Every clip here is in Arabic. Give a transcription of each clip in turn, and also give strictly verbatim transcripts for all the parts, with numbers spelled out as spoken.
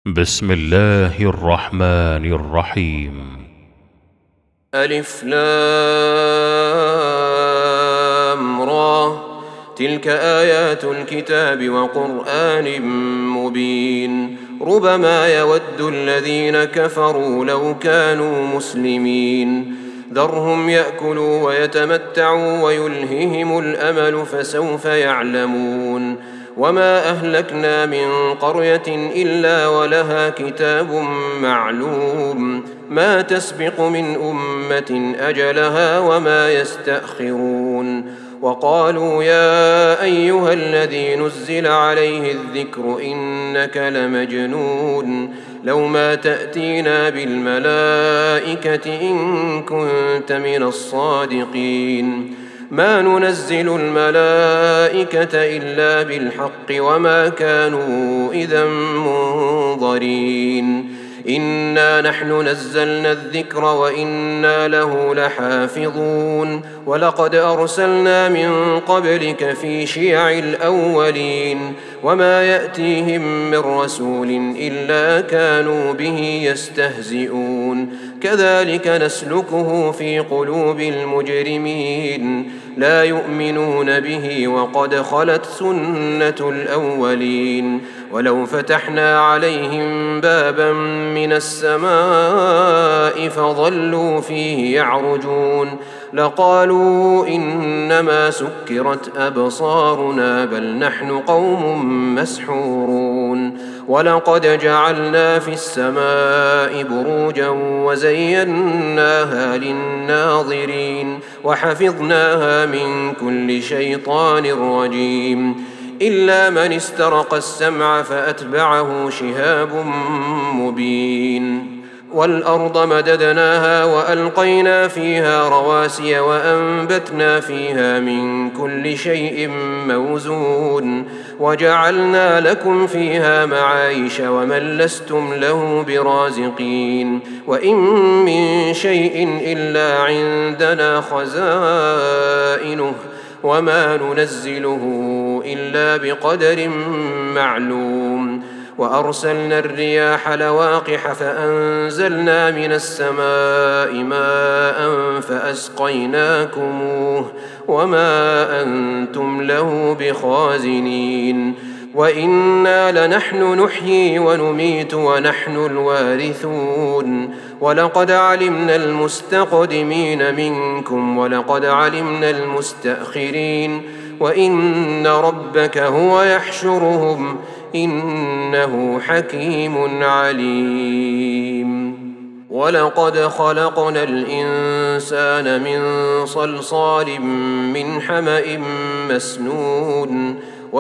بسم الله الرحمن الرحيم. ألف لام را، تلك آيات الكتاب وقرآن مبين. ربما يود الذين كفروا لو كانوا مسلمين. ذرهم يأكلوا ويتمتعوا ويلههم الأمل فسوف يعلمون. وما أهلكنا من قرية إلا ولها كتاب معلوم، ما تسبق من أمة أجلها وما يستأخرون. وقالوا يا أيها الذي نزل عليه الذكر إنك لمجنون، لو ما تأتينا بالملائكة إن كنت من الصادقين. ما ننزل الملائكة إلا بالحق وما كانوا إذا منظرين. إنا نحن نزلنا الذكر وإنا له لحافظون. ولقد أرسلنا من قبلك في شيع الأولين، وما يأتيهم من رسول إلا كانوا به يستهزئون. كذلك نسلكه في قلوب المجرمين، لا يؤمنون به وقد خلت سنة الأولين. ولو فتحنا عليهم بابا من السماء فظلوا فيه يعرجون لقالوا إنما سكرت أبصارنا بل نحن قوم مسحورون. ولقد جعلنا في السماء بروجا وزيناها للناظرين وحفظناها من كل شيطان رجيم إلا من استرق السمع فأتبعه شهاب مبين. والأرض مددناها وألقينا فيها رواسي وأنبتنا فيها من كل شيء موزون وجعلنا لكم فيها معايش ومن لستم له برازقين. وإن من شيء إلا عندنا خزائنه وما ننزله إلا بقدر معلوم. وأرسلنا الرياح لواقح فأنزلنا من السماء ماء فأسقيناكموه وما أنتم له بخازنين. وإنا لنحن نحيي ونميت ونحن الوارثون. ولقد علمنا المستقدمين منكم ولقد علمنا المستأخرين. وإن ربك هو يحشرهم إنه حكيم عليم. ولقد خلقنا الإنسان من صلصال من حمأ مسنون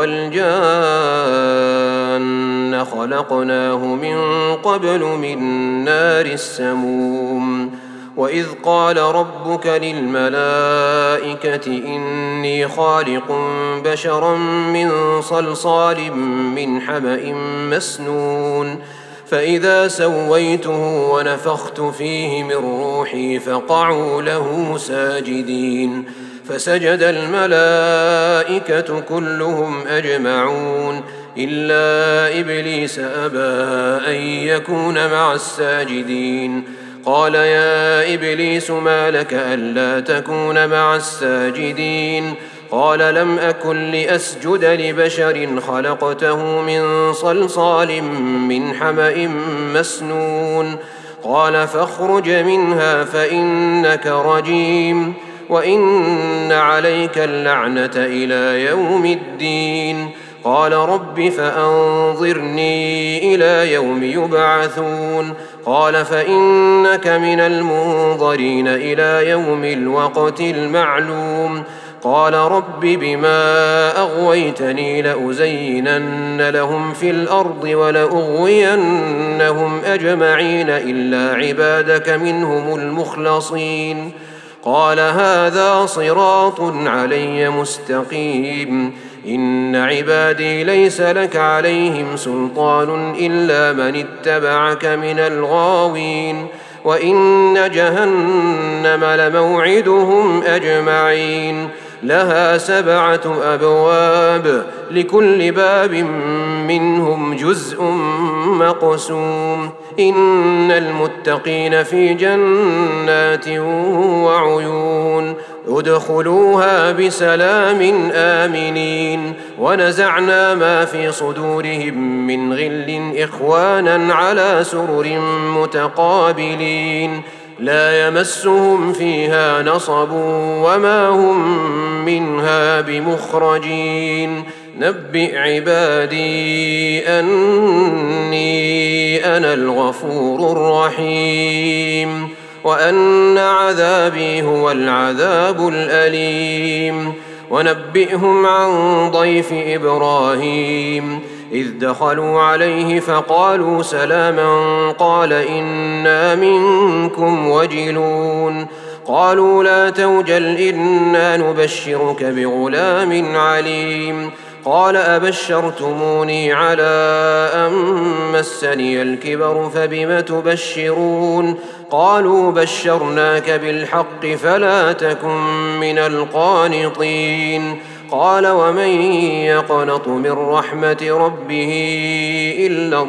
والجان خلقناه من قبل من نار السموم. وإذ قال ربك للملائكة إني خالق بشرا من صلصال من حمأ مسنون فإذا سويته ونفخت فيه من روحي فقعوا له ساجدين فسجد الملائكة كلهم أجمعون إلا إبليس أبى أن يكون مع الساجدين. قال يا إبليس ما لك ألا تكون مع الساجدين؟ قال لم أكن لأسجد لبشر خلقته من صلصال من حمأ مسنون. قال فاخرج منها فإنك رجيم وإن عليك اللعنة إلى يوم الدين. قال رب فأنظرني إلى يوم يبعثون. قال فإنك من المنظرين إلى يوم الوقت المعلوم. قال رب بما أغويتني لأزينن لهم في الأرض ولأغوينهم أجمعين إلا عبادك منهم المخلصين. قال هذا صراط علي مستقيم. إن عبادي ليس لك عليهم سلطان إلا من اتبعك من الغاوين. وإن جهنم لموعدهم أجمعين لها سبعة أبواب لكل باب منهم جزء مقسوم إن المتقين في جنات وعيون ادخلوها بسلام آمنين ونزعنا ما في صدورهم من غل إخوانا على سرر متقابلين لا يمسهم فيها نصب وما هم منها بمخرجين نبئ عبادي أني أنا الغفور الرحيم وأن عذابي هو العذاب الأليم ونبئهم عن ضيف إبراهيم إذ دخلوا عليه فقالوا سلاما قال إنا منكم وجلون قالوا لا توجل إنا نبشرك بغلام عليم قال أبشرتموني على أن مسني الكبر فبم تبشرون قالوا بشرناك بالحق فلا تكن من القانطين قال ومن يقنط من رحمة ربه إلا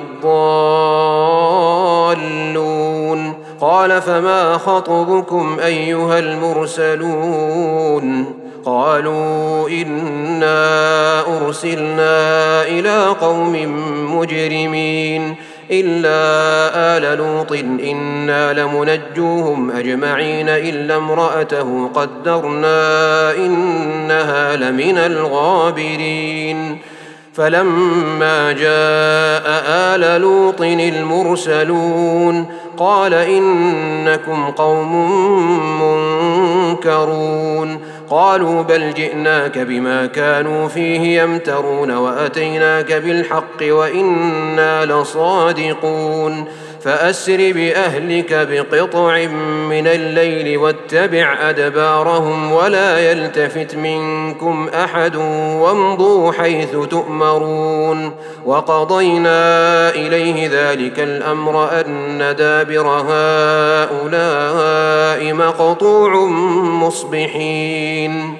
الضالون قال فما خطبكم أيها المرسلون قالوا إنا أرسلنا إلى قوم مجرمين إلا آل لوط إنا لمنجوهم أجمعين إلا امرأته قدرنا إنها لمن الغابرين فلما جاء آل لوط المرسلون قال إنكم قوم منكرون قالوا بل جئناك بما كانوا فيه يمترون وأتيناك بالحق وإنا لصادقون فأسر بأهلك بقطع من الليل واتبع أدبارهم ولا يلتفت منكم أحد وامضوا حيث تؤمرون وقضينا إليه ذلك الأمر أن دابر هؤلاء مقطوع مصبحين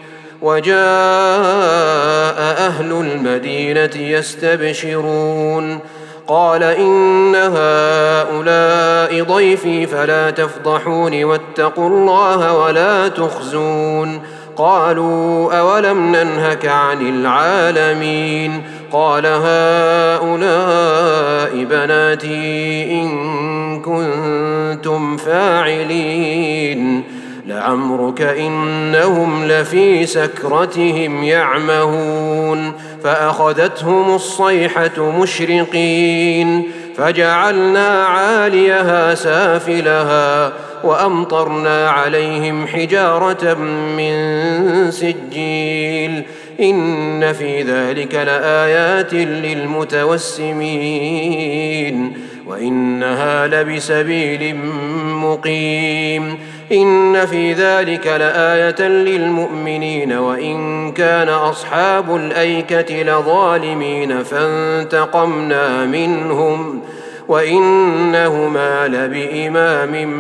وجاء أهل المدينة يستبشرون قال إن هؤلاء ضيفي فلا تفضحون واتقوا الله ولا تخزون قالوا أولم ننهك عن العالمين قال هؤلاء بناتي إن كنتم فاعلين لعمرك إنهم لفي سكرتهم يعمهون فأخذتهم الصيحة مشرقين فجعلنا عاليها سافلها وأمطرنا عليهم حجارة من سجيل إن في ذلك لآيات للمتوسمين وإنها لبسبيل مقيم إن في ذلك لآية للمؤمنين وإن كان أصحاب الأيكة لظالمين فانتقمنا منهم وإنهما لبإمام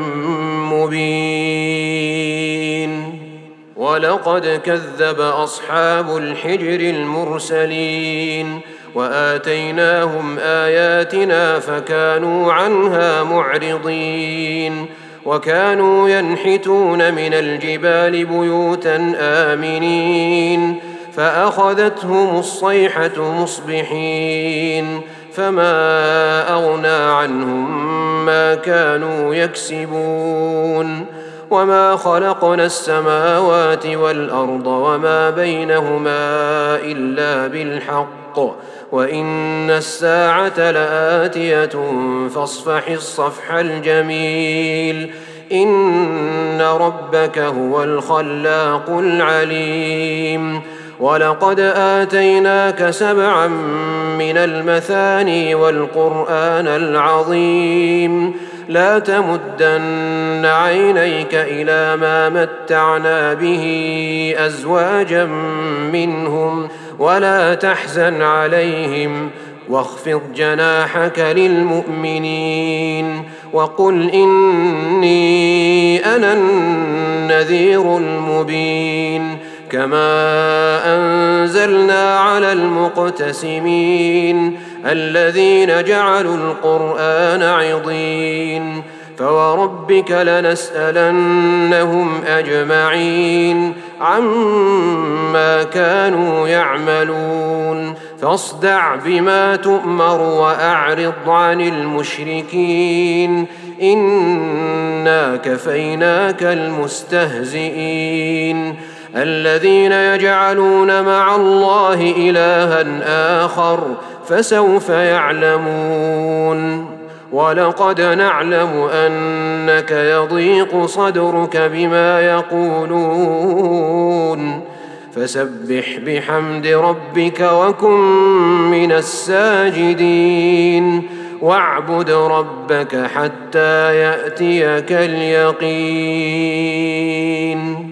مبين ولقد كذب أصحاب الحجر المرسلين وآتيناهم آياتنا فكانوا عنها معرضين وكانوا ينحتون من الجبال بيوتا آمنين فأخذتهم الصيحة مصبحين فما أغنى عنهم ما كانوا يكسبون وما خلقنا السماوات والأرض وما بينهما إلا بالحق وإن الساعة لآتية فاصفح الصفح الجميل إن ربك هو الخلاق العليم ولقد آتيناك سبعا من المثاني والقرآن العظيم لا تمدن عينيك إلى ما متعنا به أزواجا منهم ولا تحزن عليهم واخفض جناحك للمؤمنين وقل إني أنا النذير المبين كما أنزلنا على المقتسمين الذين جعلوا القرآن عضين فوربك لنسألنهم أجمعين عما كانوا يعملون فاصدع بما تؤمر وأعرض عن المشركين إنا كفيناك المستهزئين الذين يجعلون مع الله إلها آخر فسوف يعلمون ولقد نعلم أنك يضيق صدرك بما يقولون فسبح بحمد ربك وكن من الساجدين واعبد ربك حتى يأتيك اليقين.